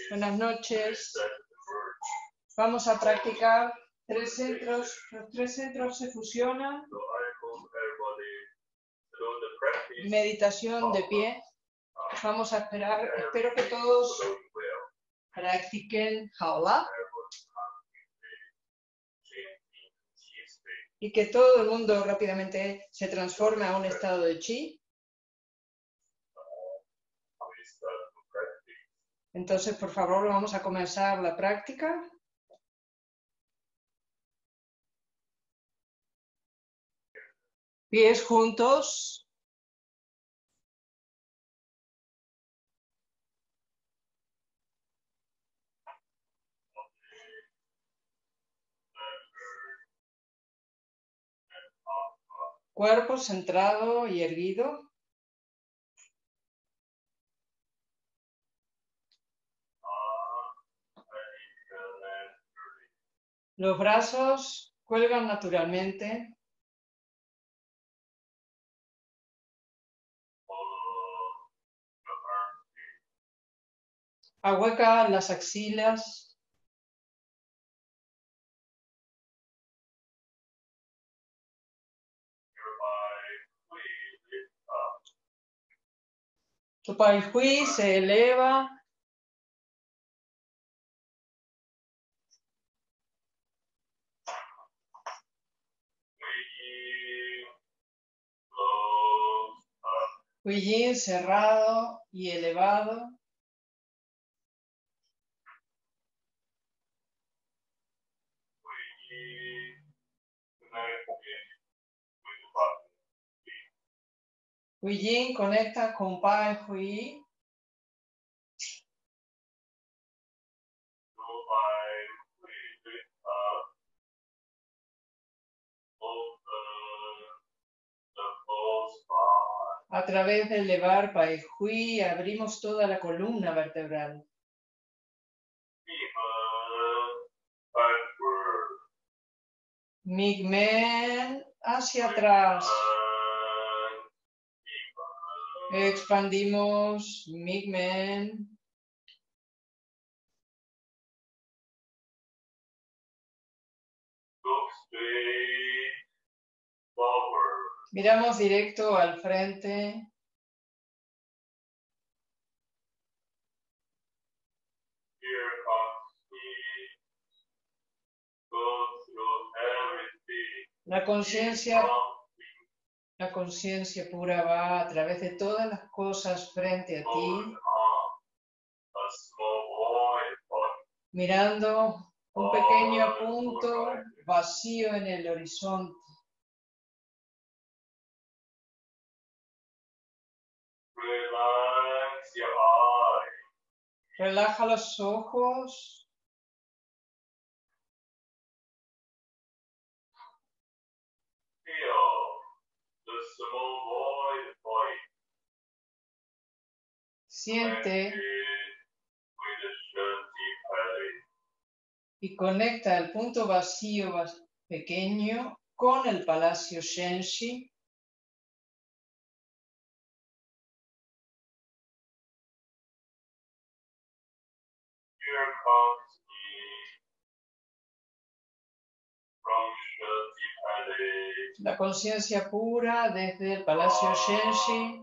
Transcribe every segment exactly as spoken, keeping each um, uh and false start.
Buenas noches. Vamos a practicar tres centros. Los tres centros se fusionan. Meditación de pie. Vamos a esperar. Espero que todos practiquen Jaula. Y que todo el mundo rápidamente se transforme a un estado de chi. Entonces, por favor, vamos a comenzar la práctica. Pies juntos. Cuerpo centrado y erguido. Los brazos cuelgan naturalmente. Ahueca las axilas. Tu pai hui se eleva. Hui yin cerrado y elevado. Hui yin conecta con pai hui. A través de elevar pai hui abrimos toda la columna vertebral. Migmen hacia atrás. Expandimos Migmen. Miramos directo al frente. La conciencia, la conciencia pura va a través de todas las cosas frente a ti, mirando un pequeño punto vacío en el horizonte. Relaja los ojos. Siente y conecta el punto vacío pequeño con el palacio Shenxi. La conciencia pura desde el palacio Shenxi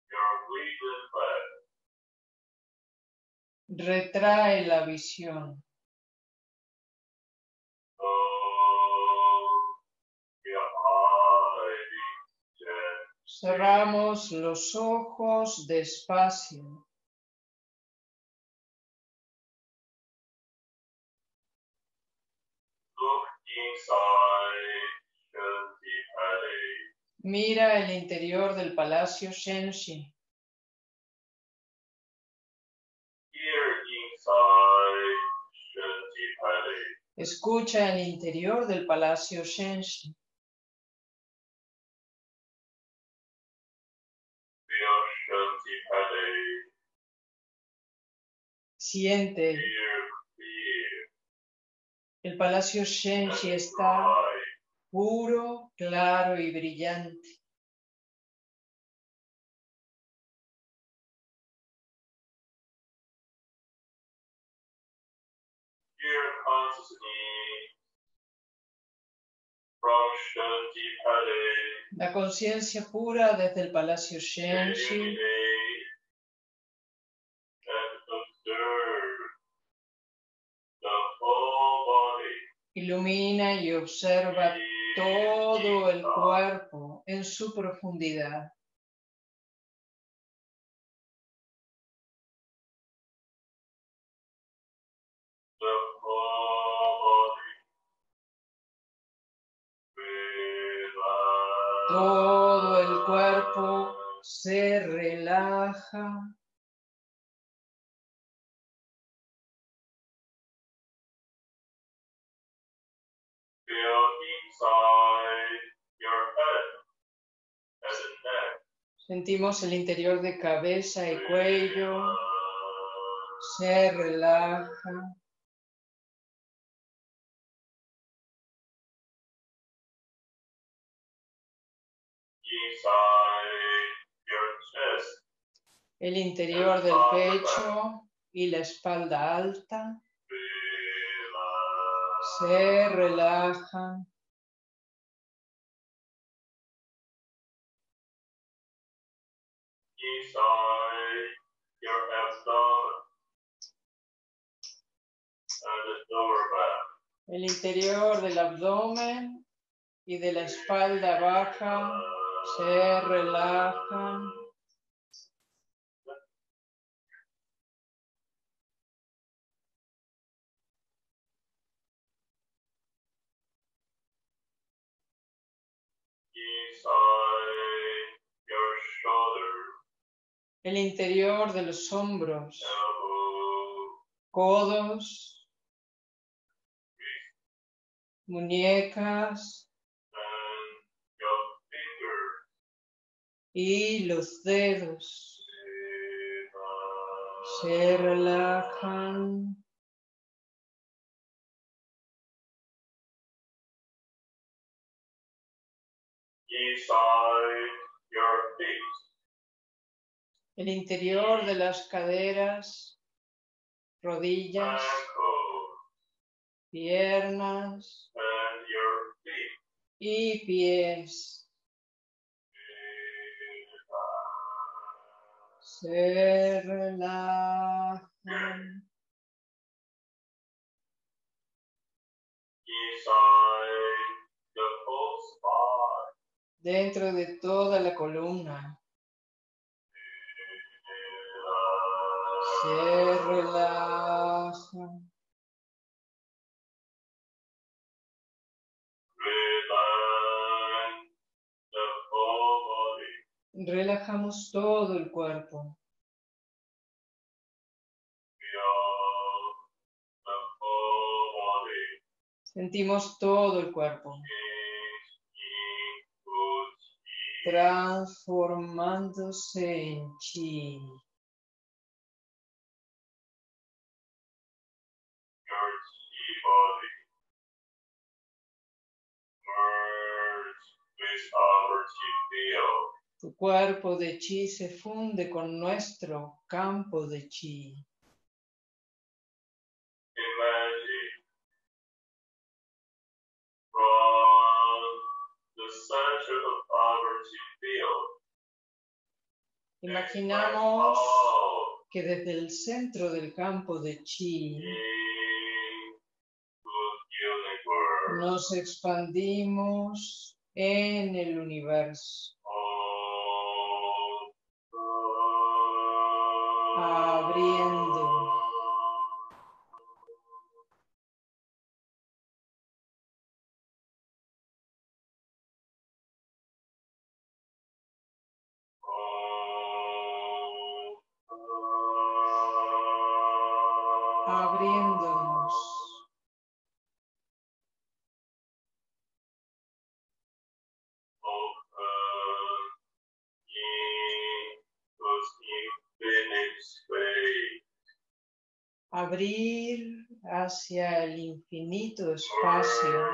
retrae la visión. Cerramos los ojos despacio. Mira el interior del palacio Shenxi. Escucha el interior del palacio Shenxi. Siente. El palacio Shenxi está puro, claro y brillante. La conciencia pura desde el Palacio Shenji ilumina y observa todo el cuerpo en su profundidad. Todo el cuerpo se relaja. Sentimos el interior de cabeza y cuello. Se relaja. El interior del pecho y la espalda alta se relajan. El interior del abdomen y de la espalda baja se relajan. El interior de los hombros, codos, muñecas y los dedos se relajan. El interior de las caderas, rodillas, piernas y pies se relajan. Dentro de toda la columna se relajan. Relajamos todo el cuerpo. Sentimos todo el cuerpo transformándose en chi. Tu cuerpo de chi se funde con nuestro campo de chi. Imaginamos que desde el centro del campo de chi nos expandimos en el universo, abriendo. Abriéndonos. Abrir hacia el infinito espacio,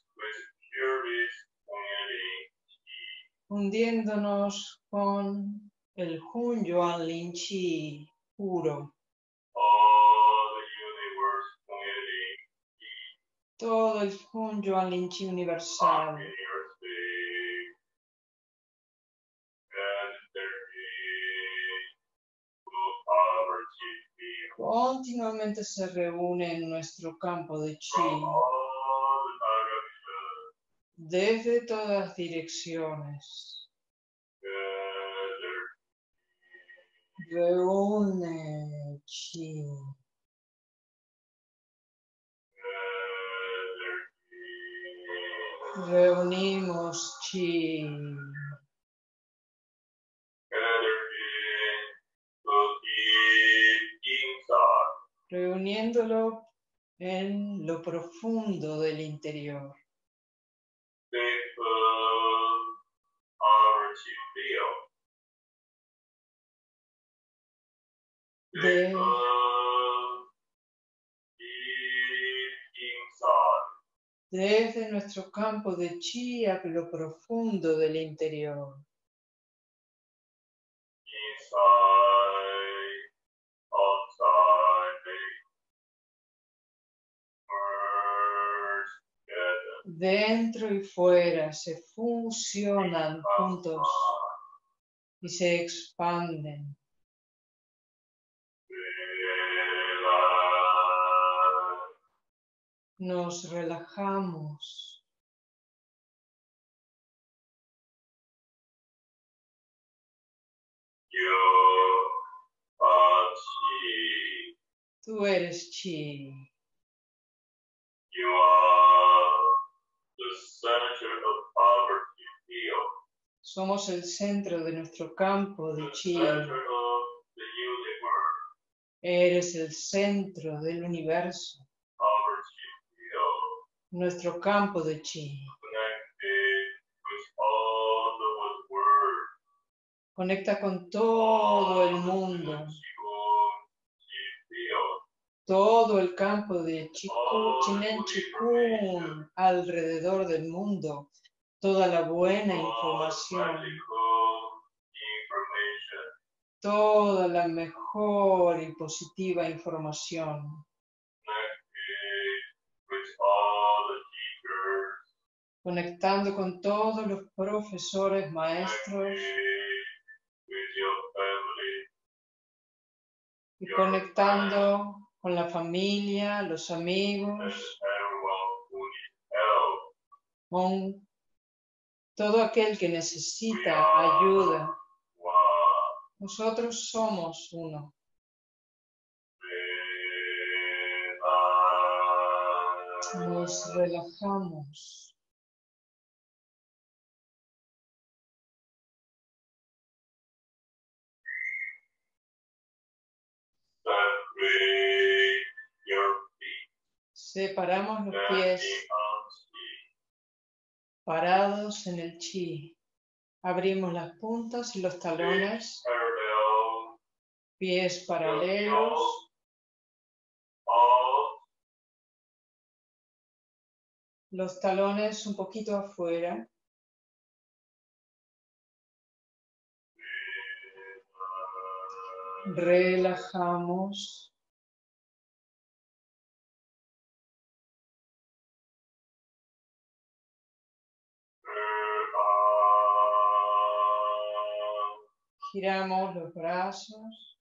hundiéndonos con el Hun Yuan Lin Chi puro. todo el Hunyuan Linchi universal. Continuamente se reúne en nuestro campo de chi desde todas direcciones. Reúne chi. Reunimos chi. Reuniéndolo en lo profundo del interior. De, desde nuestro campo de chi a lo profundo del interior. Dentro y fuera se fusionan juntos y se expanden. Nos relajamos. Tú eres chi. Somos el centro de nuestro campo de chi. Eres el centro del universo. Nuestro campo de chi. Conecta con todo el mundo. Todo el campo de Chiku, Chinen Chikun alrededor del mundo. Toda la buena información. Toda la mejor y positiva información. Conectando con todos los profesores, maestros. Y conectando con la familia, los amigos, con todo aquel que necesita ayuda. Nosotros somos uno. Nos relajamos. Separamos los pies parados en el chi. Abrimos las puntas y los talones. Pies paralelos. Los talones un poquito afuera. Relajamos. Giramos los brazos.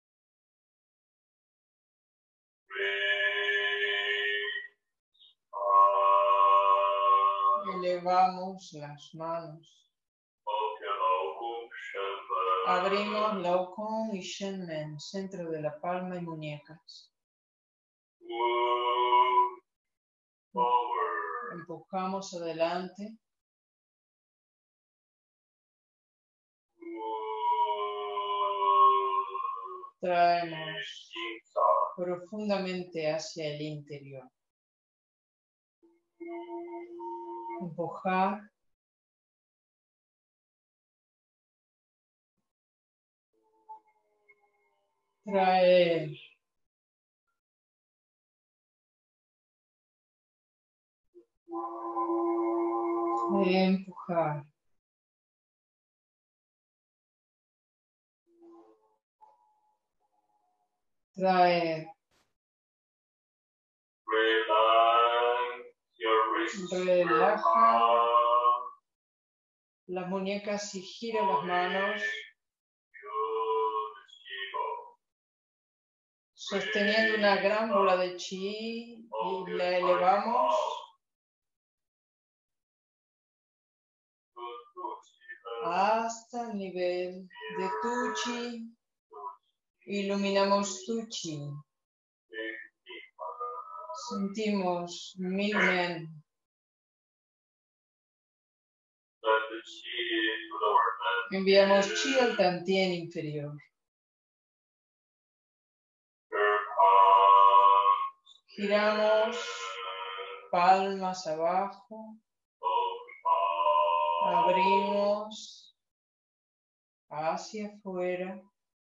Elevamos las manos. Abrimos Laokong y Shenmen, centro de la palma y muñecas. Empujamos adelante. Traemos profundamente hacia el interior. Empujar. Traer. Empujar. Traer. Relaja las muñecas y gira las manos, sosteniendo una gran bola de chi y la elevamos hasta el nivel de tu chi. Iluminamos tu chi. Sentimos mil men. Enviamos chi al tantien inferior. Giramos palmas abajo. Abrimos hacia afuera.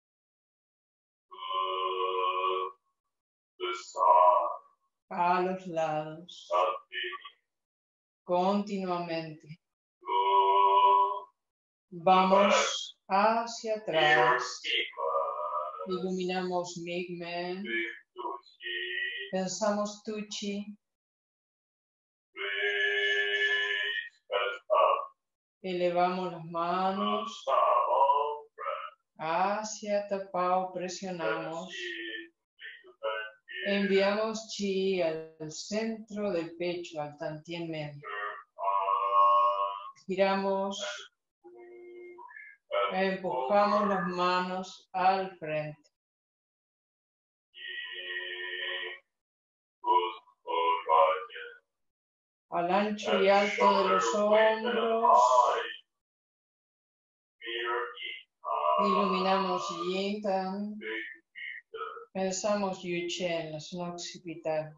A los lados. Continuamente. Vamos hacia atrás. Iluminamos Migmen. Pensamos tu chi. Elevamos las manos hacia Tapao, presionamos. Enviamos chi al centro del pecho, al tantien medio. Giramos, empujamos las manos al frente. Al ancho y alto de los hombros. Iluminamos Yin Tan. Pensamos Yu Chen en la zona occipital.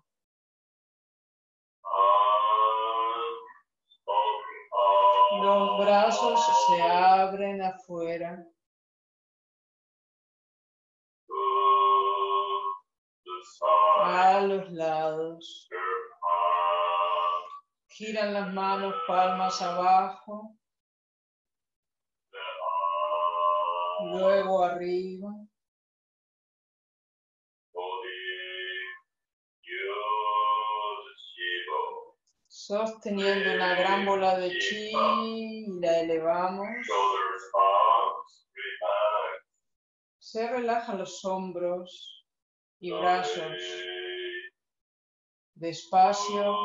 Los brazos se abren afuera. A los lados. Giran las manos, palmas abajo. Luego arriba. Sosteniendo una gran bola de chi y la elevamos. Se relajan los hombros y brazos. Despacio.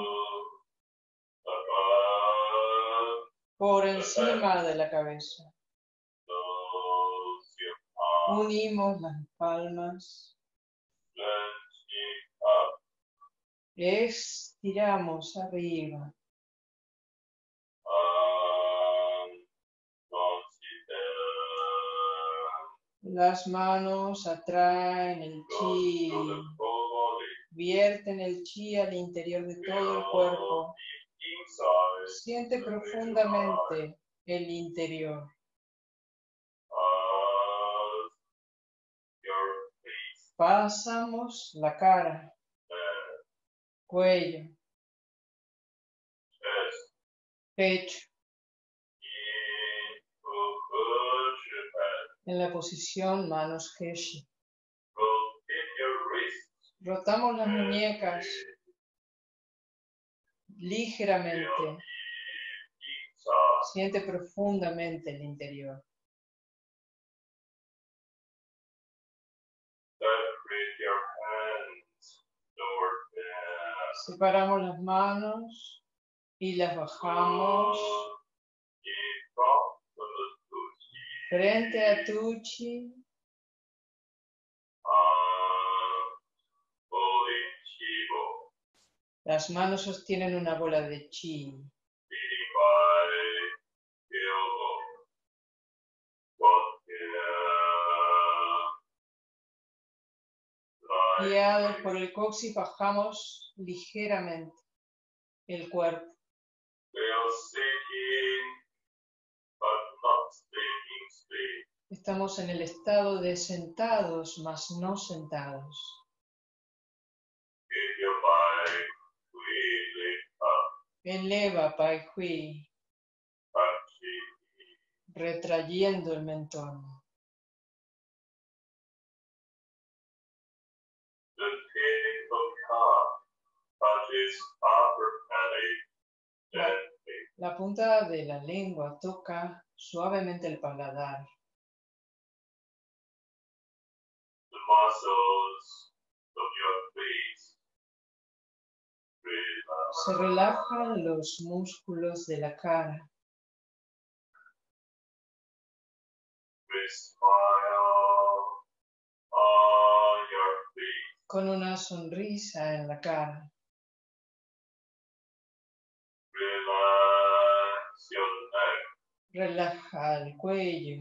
Por encima de la cabeza. Unimos las palmas. Estiramos arriba. Las manos atraen el chi. Vierten el chi al interior de todo el cuerpo. Siente profundamente el interior. Pasamos la cara, cuello, pecho. En la posición manos Heshi. Rotamos las muñecas ligeramente. Siente profundamente el interior. Separamos las manos y las bajamos. Frente a tu chi. Las manos sostienen una bola de chi. Guiados por el coxis bajamos ligeramente el cuerpo. Estamos en el estado de sentados, mas no sentados. Eleva Pai Hui, retrayendo el mentón. La, la punta de la lengua toca suavemente el paladar. The muscles of your face relax. Se relajan los músculos de la cara. With smile on your face. Con una sonrisa en la cara. Relax your neck. Relaja el cuello.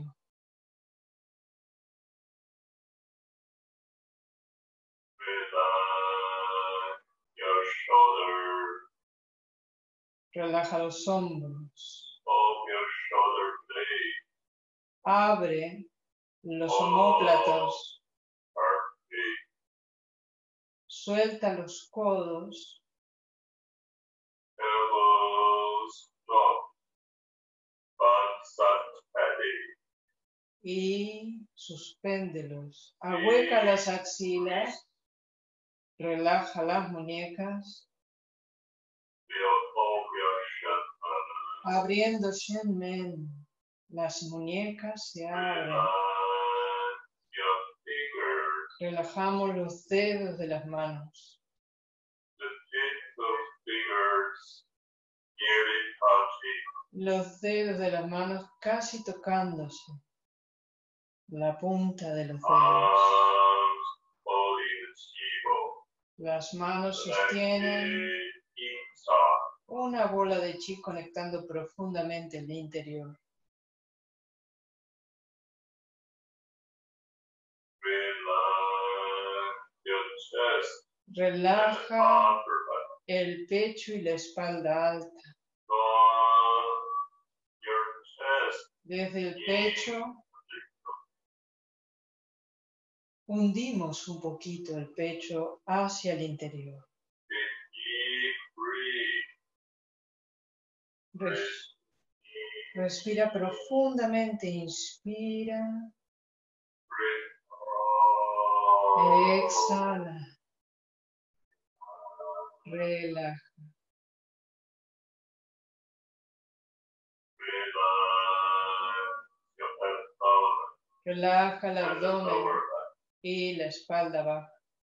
Relax your shoulder. Relaja los hombros. Of your shoulder blade. Abre los omóplatos. Perfect. Suelta los codos. Elbows drop. Butt heavy. Y suspéndelos. Ahueca las axilas. Relaja las muñecas. Abriendo Shenmen. Las muñecas se abren. Relajamos los dedos de las manos. Los dedos de las manos casi tocándose. La punta de los dedos. Las manos sostienen una bola de chi conectando profundamente el interior. Relaja el pecho y la espalda alta. Desde el pecho hundimos un poquito el pecho hacia el interior. Res- Respira profundamente, inspira. Exhala. Relaja. Relaja el abdomen y la espalda baja.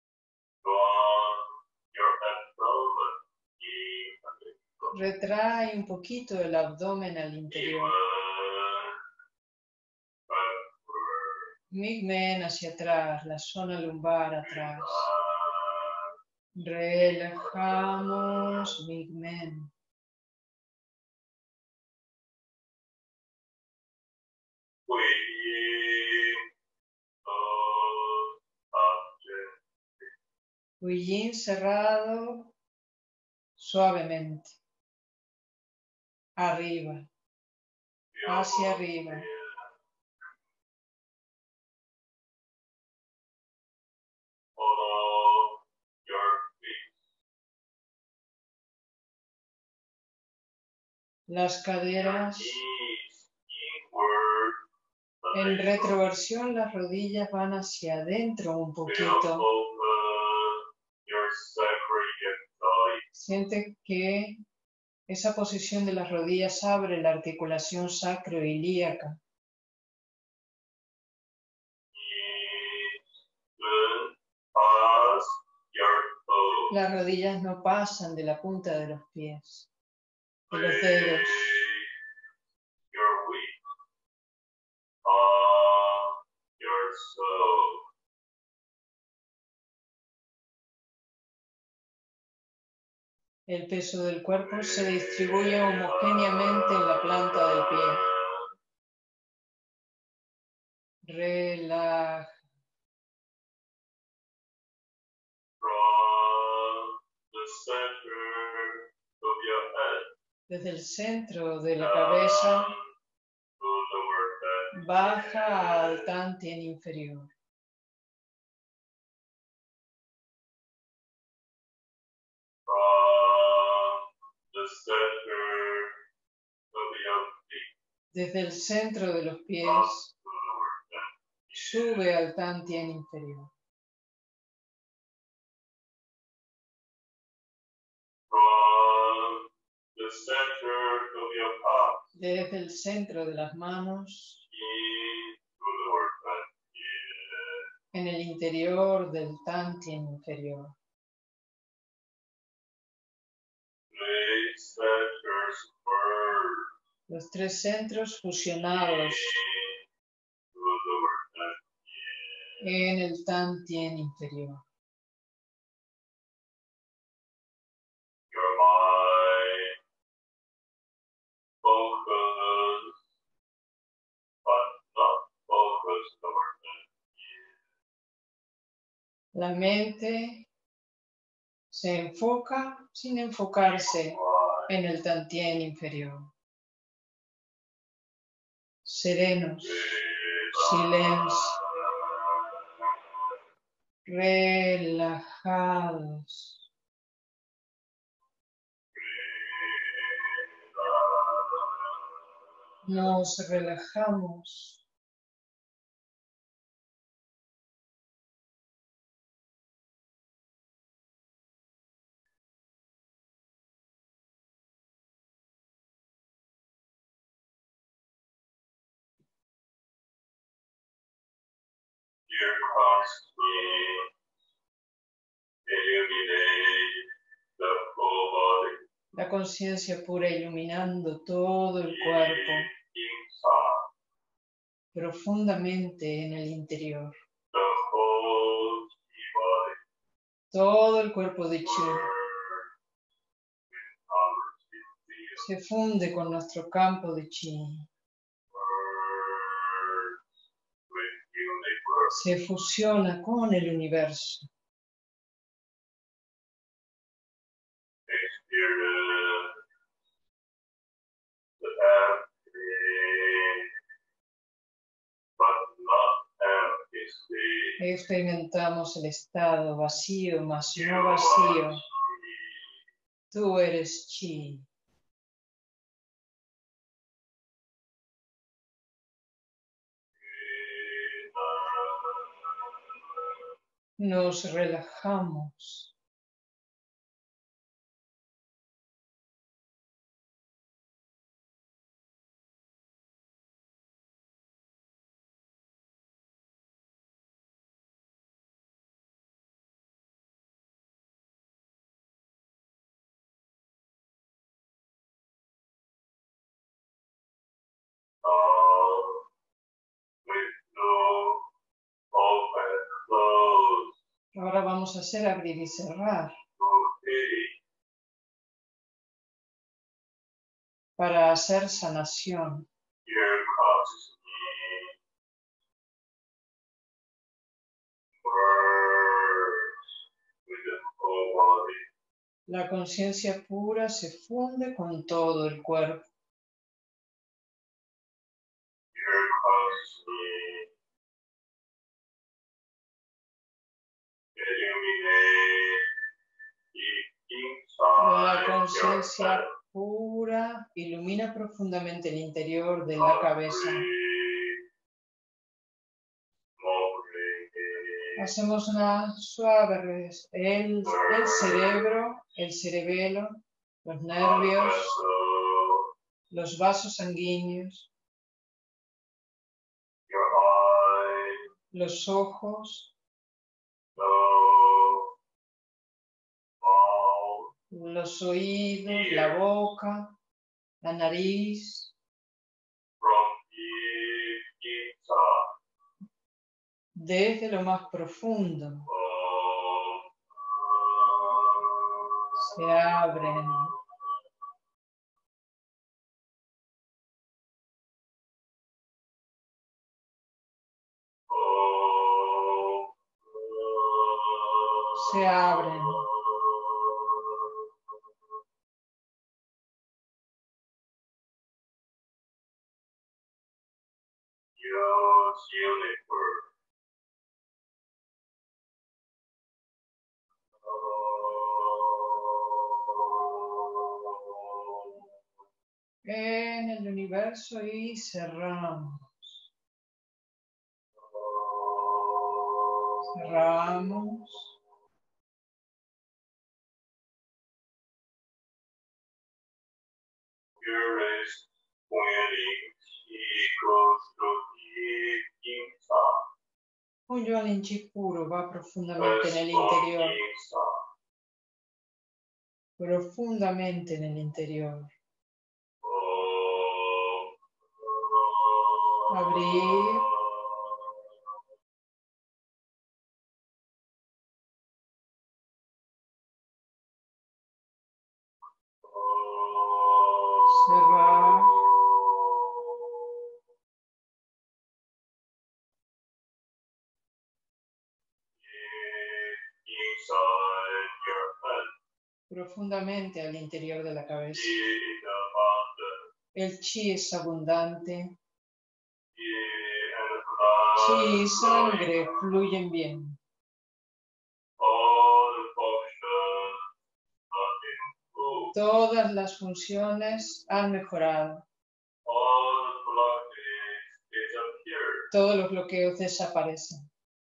Retrae un poquito el abdomen al interior. Migmen hacia atrás, la zona lumbar atrás. Relajamos Migmen. Huillín cerrado suavemente. Arriba. Hacia arriba. Las caderas en retroversión, las rodillas van hacia adentro un poquito. Siente que esa posición de las rodillas abre la articulación sacroilíaca. Las rodillas no pasan de la punta de los pies, de los dedos. El peso del cuerpo se distribuye homogéneamente en la planta del pie. Relaja. Desde el centro de la cabeza baja al tantien inferior. Desde el centro de los pies sube al tantien inferior. the center of your palm, desde el centro de las manos, into the lower Dantian, en el interior del Tantien inferior. three centers merge Los tres centros fusionados into the lower Dantian. en el Tantien inferior. Your mind focus, but not focus lower Dantian. La mente se enfoca sin enfocarse en el Tantien inferior. Serenos, silencio, relajados. Nos relajamos. Your consciously illuminate the whole body. La conciencia pura iluminando todo el cuerpo Inside profundamente en el interior. the whole body. Todo el cuerpo de Chi Merge with our field. se funde con nuestro campo de Chi. Merge with universe. Se fusiona con el universo. Experience the empty, but not empty state. Experimentamos el estado vacío, más no vacío. Tú eres Chi. Nos relajamos. Now, with no open, close, Ahora vamos a hacer abrir y cerrar rotate, para hacer sanación. your consciousness merge with the whole body. La conciencia pura se funde con todo el cuerpo. Your consciousness illuminate La inside your conciencia head. pura ilumina profundamente el interior de la cabeza. Hacemos una suave res- el, el cerebro, el cerebelo, los nervios, los vasos sanguíneos, los ojos, los oídos, la boca, la nariz, desde lo más profundo se abren. Se abren. En el universo y cerramos. Cerramos. purest Hunyalin Chi Gosroti Kimsa. Un Yuan Chi puro va profundamente First nel of interior, Kimsa. profundamente nell'interior. Abrir, cerrar, Inside your head, profundamente all'interior della cabeza. in abundance, El chi es abundante, and blood, chi y sangre fluyen bien. all the functions are improved, Todas las funciones han mejorado. all the blockages disappear. Todos los bloqueos desaparecen.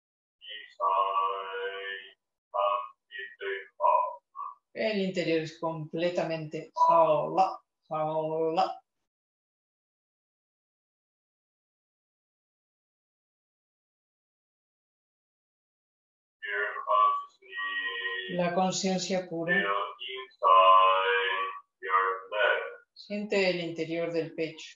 Inside, completely off. El interior es completamente jaula, jaula. Your consciousness La conciencia pura feel inside your leg, siente el interior del pecho.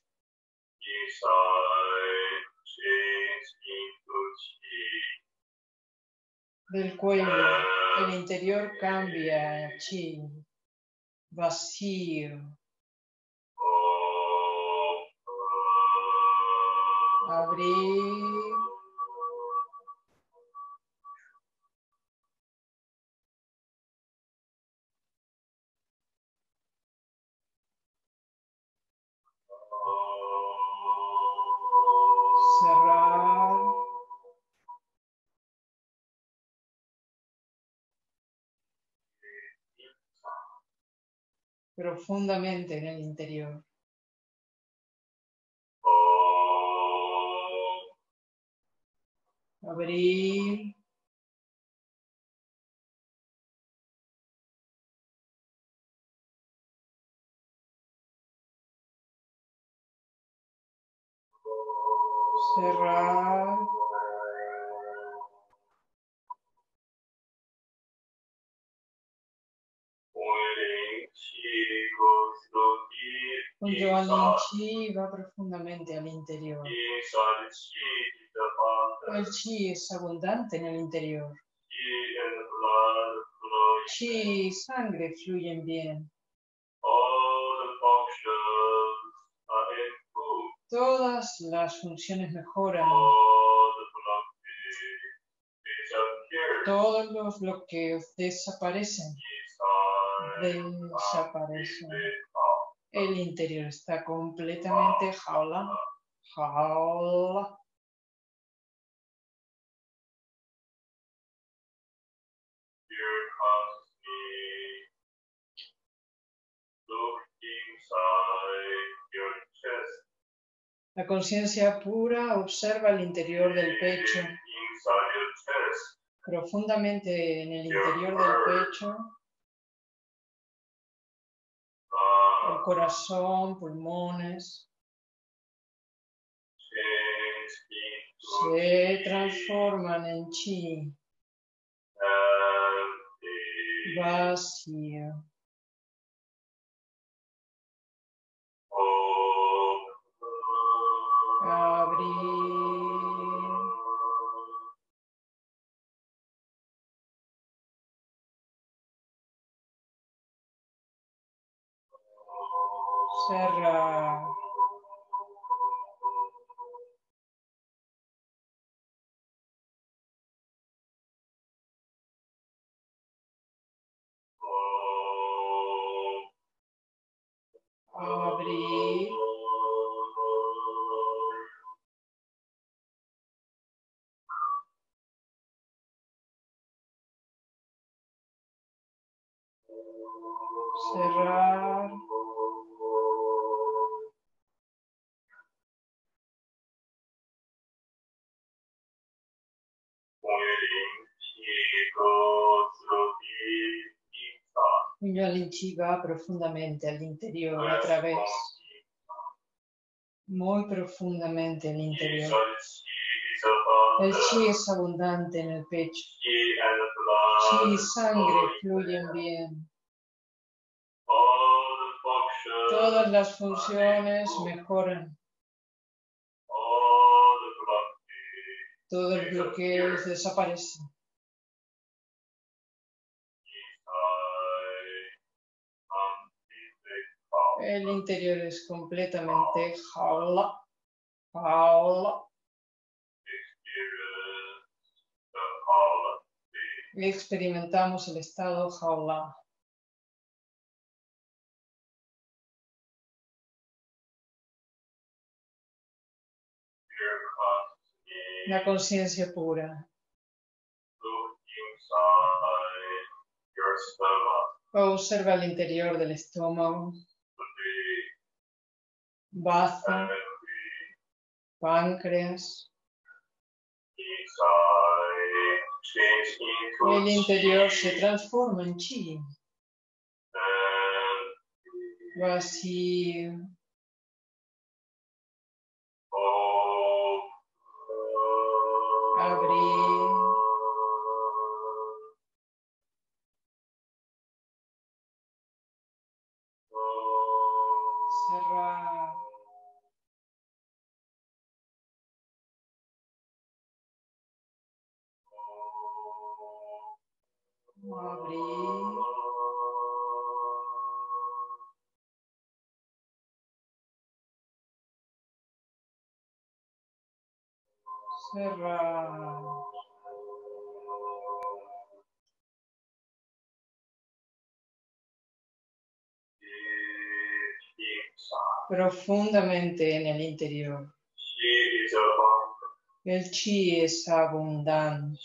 inside change into chi. Del cuello, el interior cambia a chi, vacío, Oh, abrir, cerrar, profundamente en el interior. Abrir, cerrar, un Yuan Chi va profundamente al interior. El chi es abundante en el interior. Chi y sangre fluyen bien. Todas las funciones mejoran. Todos los bloqueos desaparecen. Desaparecen. El interior está completamente jaula, jaula. Your consciousness look inside your chest. La conciencia pura observa el interior del pecho. Inside your chest, Profundamente en el interior del pecho, el uh, corazón, pulmones, change into se transforman en chi, empty. vacío. Oh, Abrir, cerrar. Abrir, cerrar, un Yuan Chi va profundamente al interior a través muy profundamente el interior. So El chi is abundant. chi es abundante en el pecho. Chi and Chi blood y sangre flowing fluyen well. bien. All the functions Todas las are funciones improved. mejoran. All the blockage Todos los disappears. bloqueos desaparecen. El interior es completamente jaula, jaula. Y experimentamos el estado jaula. La conciencia pura. Observa el interior del estómago, bazo, páncreas. El interior se transforma en chi. Vacío. Abrir. Cerrar. Abrir. Cerrar. Profundamente en el interior. El chi es abundante.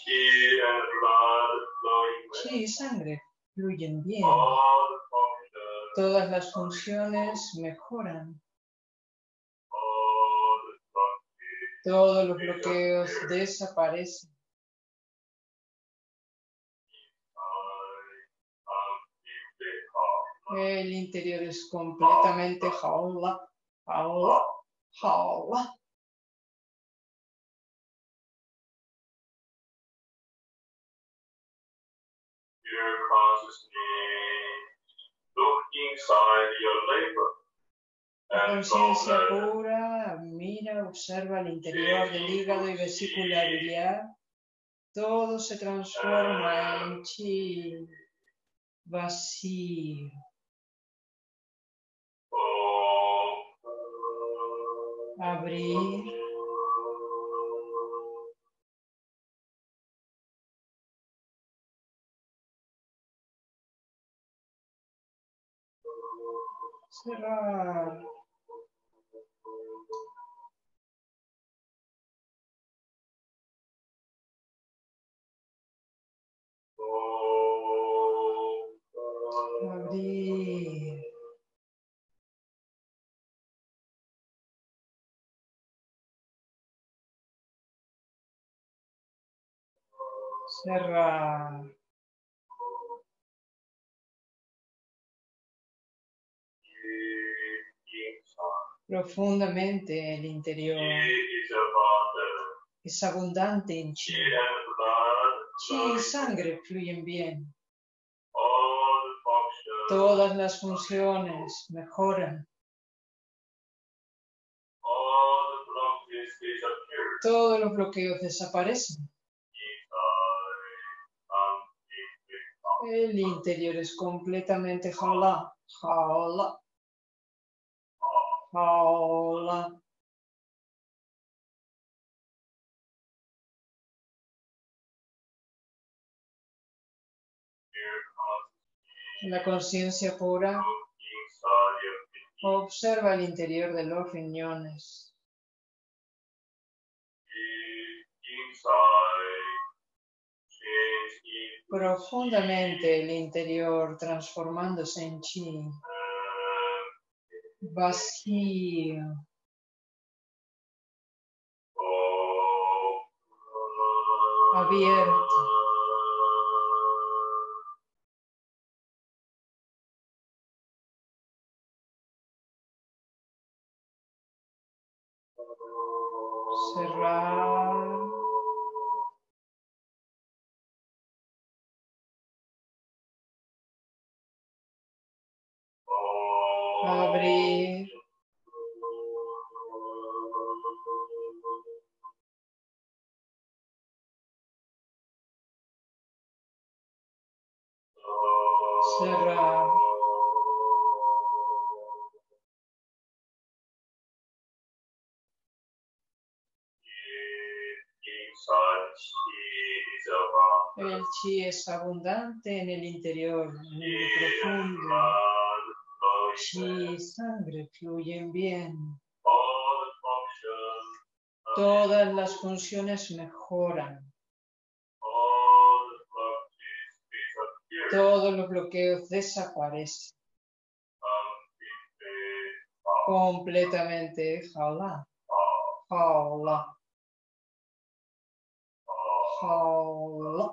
Chi y sangre fluyen bien. Todas las funciones mejoran. Todos los bloqueos desaparecen. El interior es completamente jaula, jaula, jaula. La conciencia pura mira, observa el interior del hígado y vesícula biliar. Todo se transforma en chi, vacío. Abrir. Cerrar. Abrir. Cerrar. Profundamente el interior es abundante en chi. Chi y sangre fluyen bien. Todas las funciones mejoran. Todos los bloqueos desaparecen. El interior es completamente jaula, jaula, jaula. La conciencia pura observa el interior de los riñones. Profundamente el interior transformándose en chi. Vacío. Abierto. cerrar, abrir, cerrar, el chi es abundante en el interior, en el profundo. Chi y sangre fluyen bien. Todas las funciones mejoran. Todos los bloqueos desaparecen. Completamente. Jaula. Jaula. Jaula.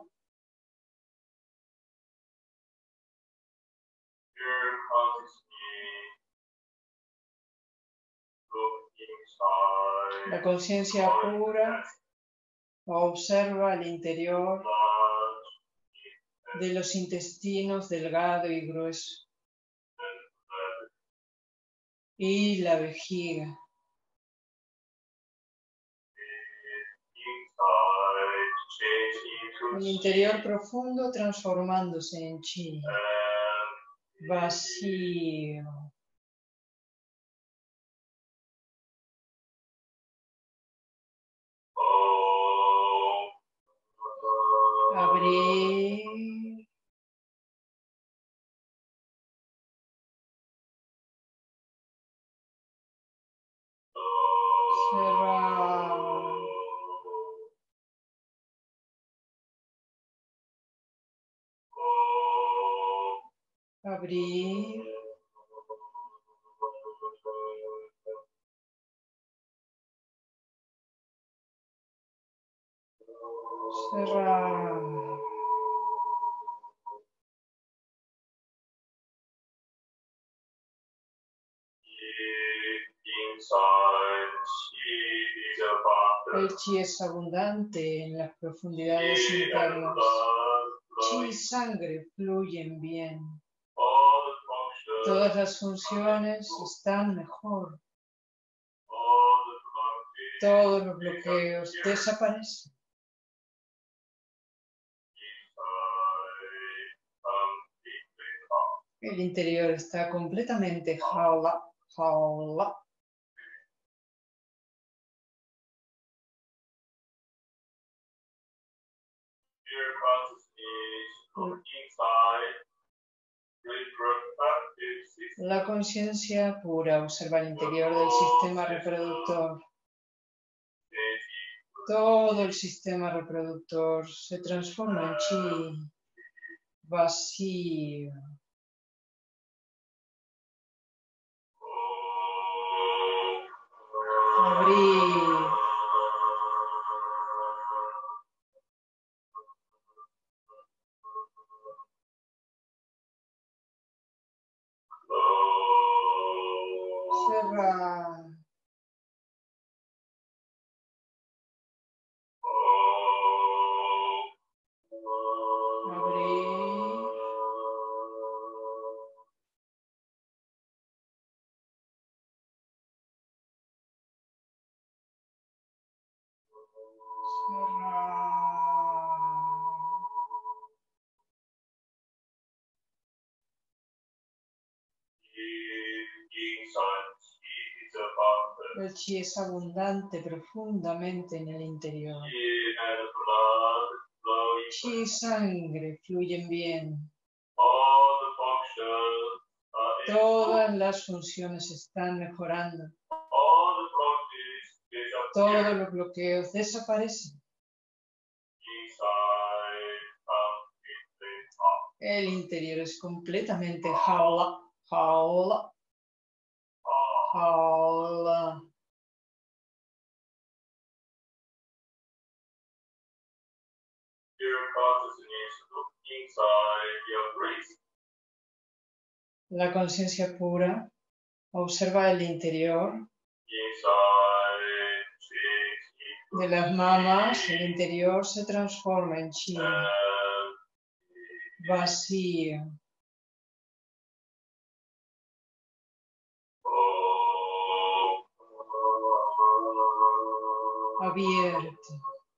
La conciencia pura observa el interior de los intestinos delgado y grueso y la vejiga. El interior profundo transformándose en chi. Vacío. Abrir. Cerrar. Abrir. Cerrar. El chi es abundante en las profundidades internas. Chi y sangre fluyen bien. Todas las funciones están mejor. Todos los bloqueos desaparecen. El interior está completamente jaula, jaula. La conciencia pura observa el interior del sistema reproductor. Todo el sistema reproductor se transforma en chi, vacío. Abrir. Cerrar. Abrir. El chi es abundante profundamente en el interior. Chi y sangre fluyen bien. Todas las funciones están mejorando. Todos los bloqueos desaparecen. El interior es completamente jaula, jaula, jaula. La conciencia pura observa el interior De las mamas, el interior se transforma en chi, vacío, abierto,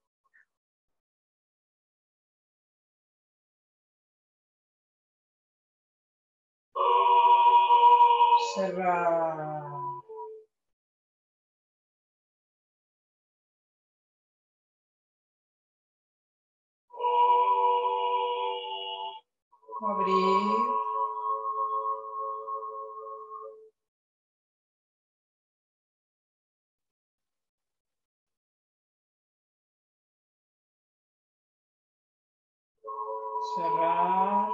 cerrado, abrir, cerrar,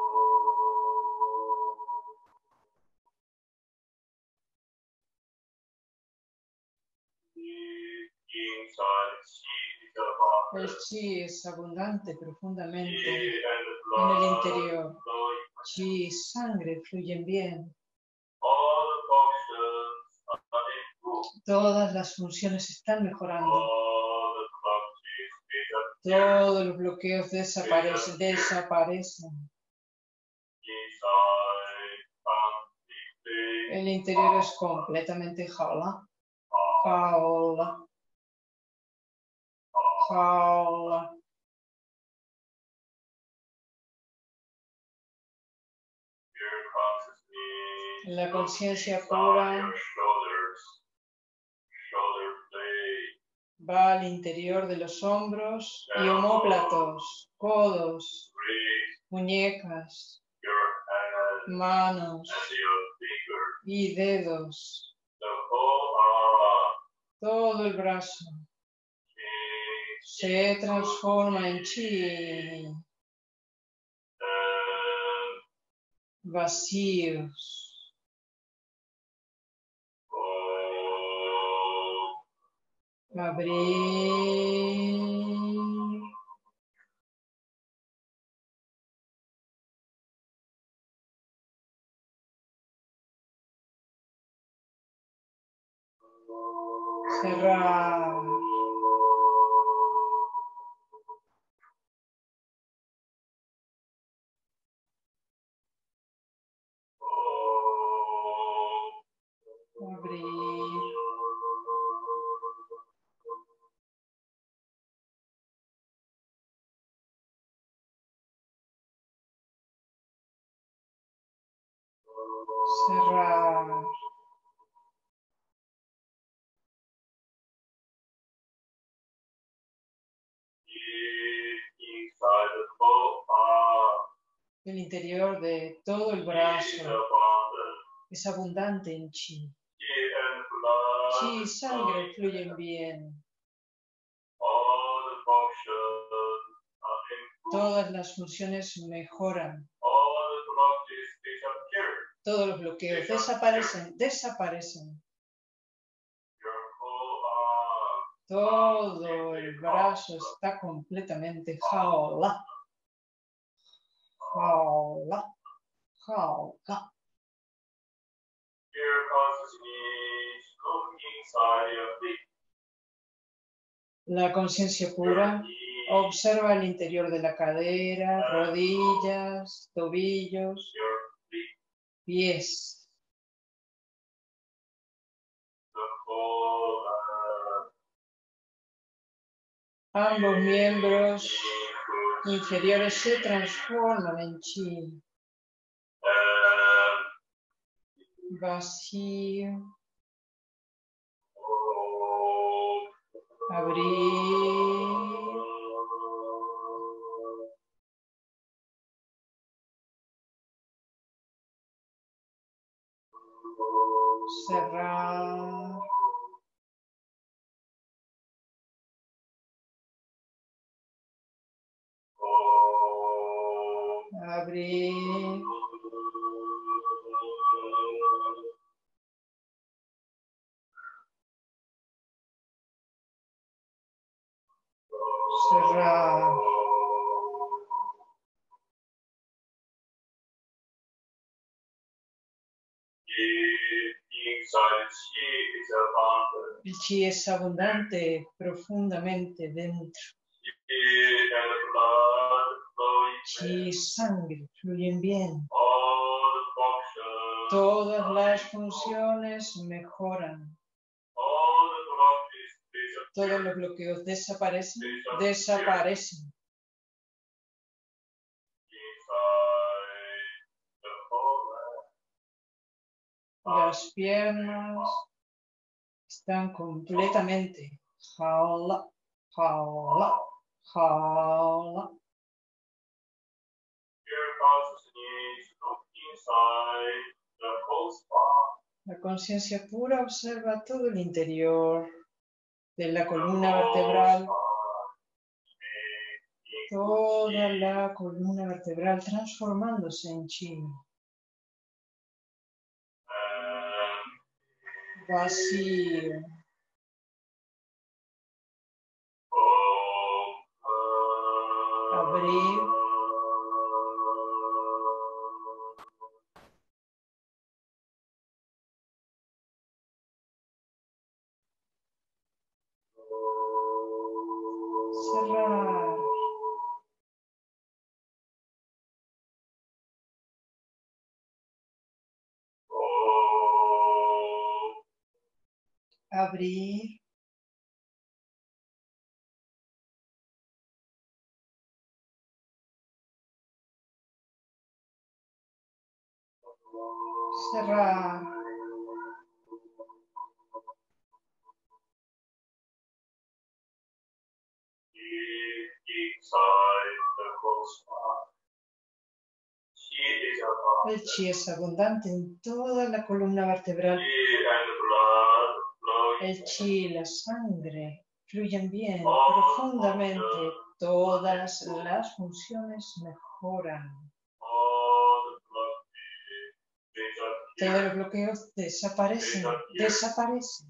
el chi es abundante profundamente en el interior. Chi y sangre fluyen bien. Todas las funciones están mejorando. Todos los bloqueos desaparecen, desaparecen. El interior es completamente jaula. Jaula. Jaula. La conciencia pura va al interior de los hombros y omóplatos, codos, muñecas, manos y dedos. Todo el brazo se transforma en chi, vacíos. Abrir. Cerrar. Abrir. Cerrar. El interior de todo el brazo es abundante en chi. Chi y sangre fluyen bien. Todas las funciones mejoran. Todos los bloqueos desaparecen, desaparecen. Todo el brazo está completamente jaula. Jaula. Jaula. La conciencia pura observa el interior de la cadera, rodillas, tobillos, pies. Ambos miembros inferiores se transforman en chi. Vacío. Abrir. Cerrar. Abrir. Cerrar. inside chi is abundant. El chi es abundante profundamente dentro. Chi and blood flowing Chi y sangre fluyen bien. all the functions, Todas las funciones mejoran. all the blockages disappear. Todos los bloqueos desaparecen. Desaparecen. Inside the whole Las piernas están completamente jaula, jaula, jaula. your consciousness look inside the whole spine. La conciencia pura observa todo el interior de la columna vertebral, toda la columna vertebral transformándose en chi. Vacío. Abrir. Cerrar. Abrir. Cerrar. Inside the whole spine. Chi is abundant. El chi es abundante en toda la columna vertebral. Chi and blood flowing El chi y la sangre fluyen bien, profundamente. Todas las funciones mejoran. all the blockages disappear. Todos los bloqueos desaparecen, desaparecen.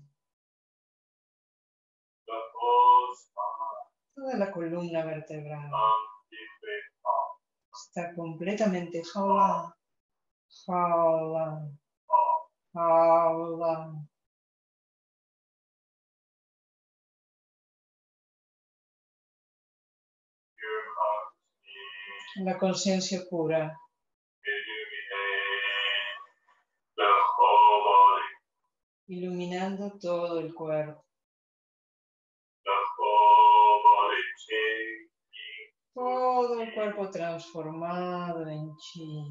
The whole spine Toda la columna vertebral completely calm. está completamente jaula, jaula, jaula. Your consciousness La conciencia pura illuminate the whole body, iluminando todo el cuerpo. the whole body changing. Todo el cuerpo transformado en chi.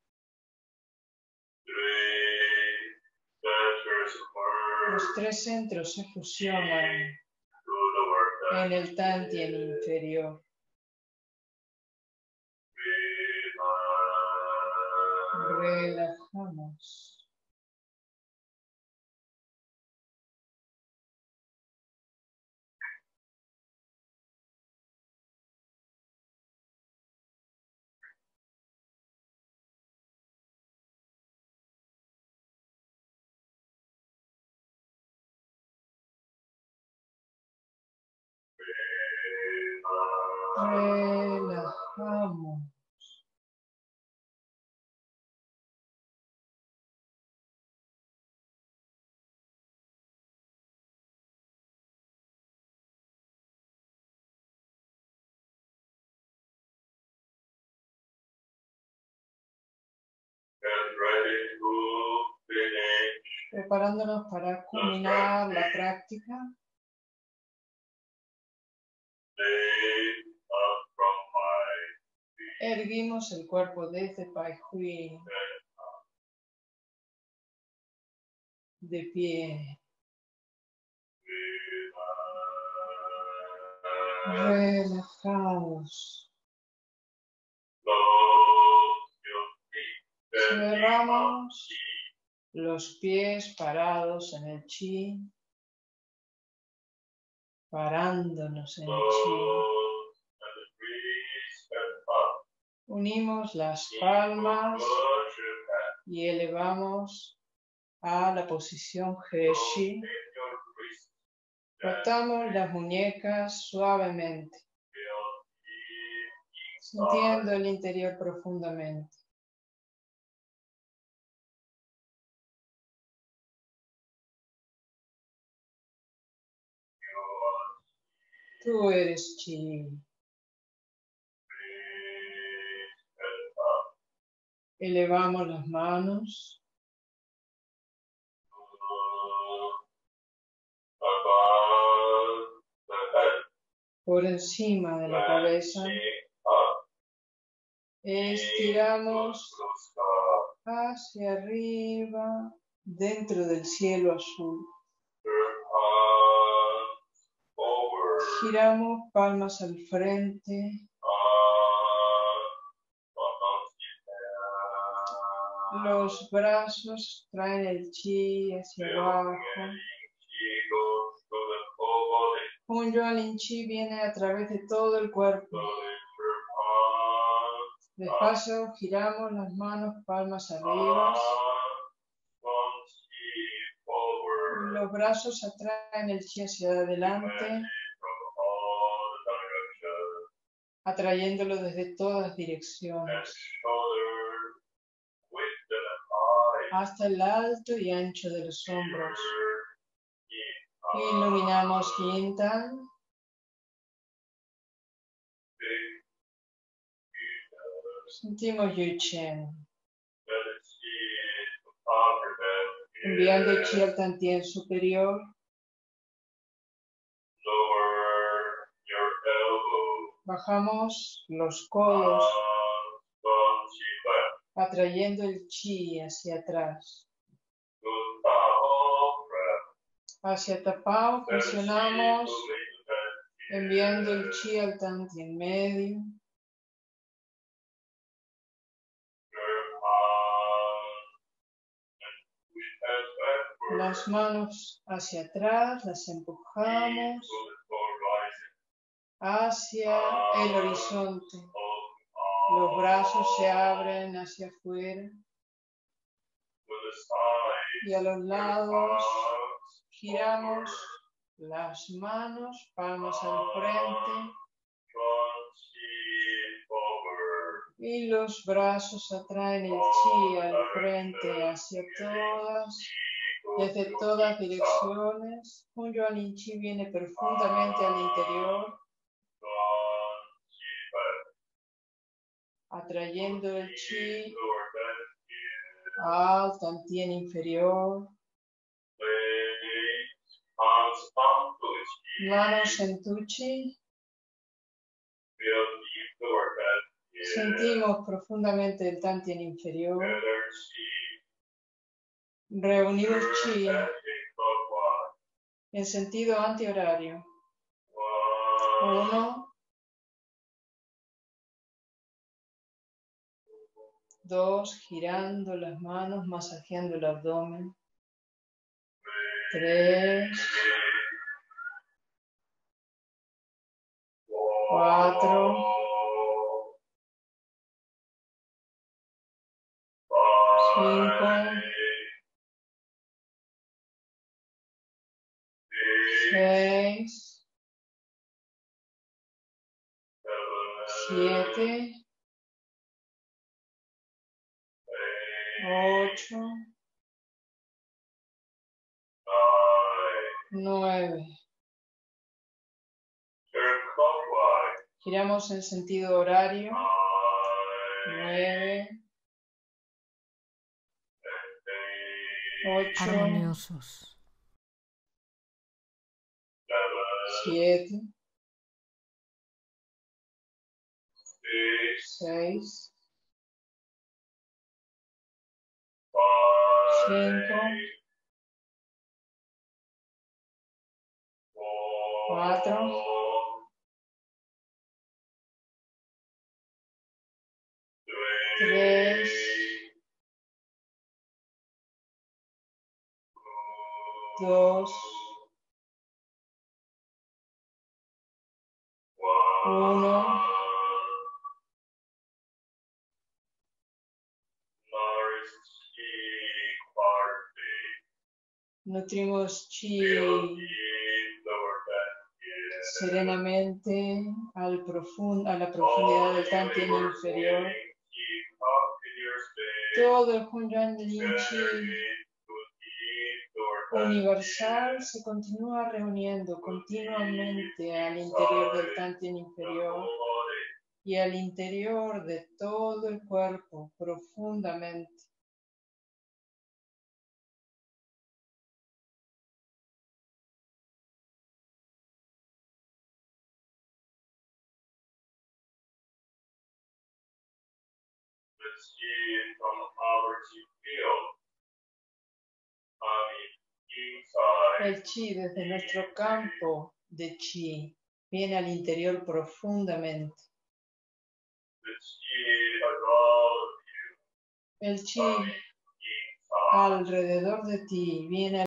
Three centers Los merge tres centros se fusionan through the work en el tantien inferior. Relajamos. Relajamos. and ready to finish. Preparándonos para culminar la práctica. Lift up from my Erguimos el cuerpo desde Pai Hui, de pie. Relajados. Close your feet. Cerramos los pies parados en el chi, parándonos en el chi. Close and the breeze and up. Unimos las palmas Push your back. y elevamos a la posición He-Shi. Rotate your wrist. Rotamos las muñecas suavemente, Feel deep sintiendo el interior profundamente. Tú eres chi. Elevamos las manos por encima de la cabeza. Estiramos hacia arriba dentro del cielo azul. Giramos palmas al frente. Los brazos traen el chi hacia abajo. Un Yuan Chi viene a través de todo el cuerpo. Despacio giramos las manos, palmas arriba. Los brazos atraen el chi hacia adelante, atrayéndolo desde todas direcciones, hasta el alto y ancho de los hombros. Iluminamos Yin Tan. Sentimos Yu Chen. Enviando chi al Tantien superior. Bajamos los codos, atrayendo el chi hacia atrás. Hacia Tapao presionamos, enviando el chi al Tantien medio. Las manos hacia atrás, las empujamos hacia el horizonte. Los brazos se abren hacia afuera. Y a los lados giramos las manos, palmas al frente. Y los brazos atraen el chi al frente hacia todas, desde todas direcciones. Un Yuan Chi viene profundamente al interior, atrayendo el chi al Tantien inferior. Manos en tu chi. Sentimos profundamente el Tantien inferior. Reunimos chi en sentido antihorario. Uno. Dos. Girando las manos, masajeando el abdomen. Tres. Cuatro. Cinco. Seis. Siete. Ocho. Nueve. Giramos en sentido horario. Nueve. Ocho. Armoniosos. Siete. Seis. Cinco. Cuatro. Tres. Dos. Uno. Nutrimos chi serenamente al profund a la profundidad del Tantien inferior. Todo el Hun Yuan Lin Chi universal se continúa reuniendo continuamente al interior del Tantien inferior y al interior de todo el cuerpo profundamente. The chi from our chi field on the inside El chi desde nuestro campo de chi viene al interior profundamente. the chi around El chi inside alrededor de ti viene